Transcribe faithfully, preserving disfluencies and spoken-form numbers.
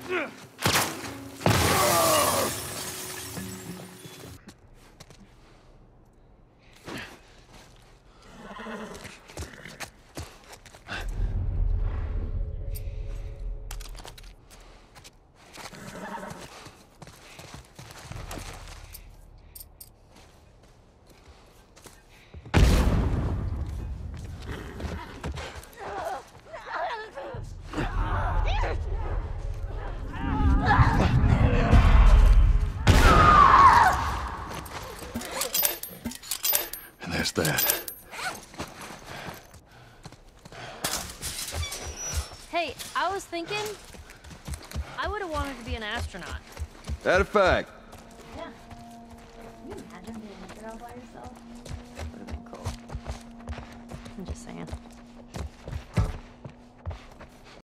That. Hey, I was thinking I would have wanted to be an astronaut. That a fact. Yeah. Can you imagine being a girl by yourself? Would have been cool. I'm just saying.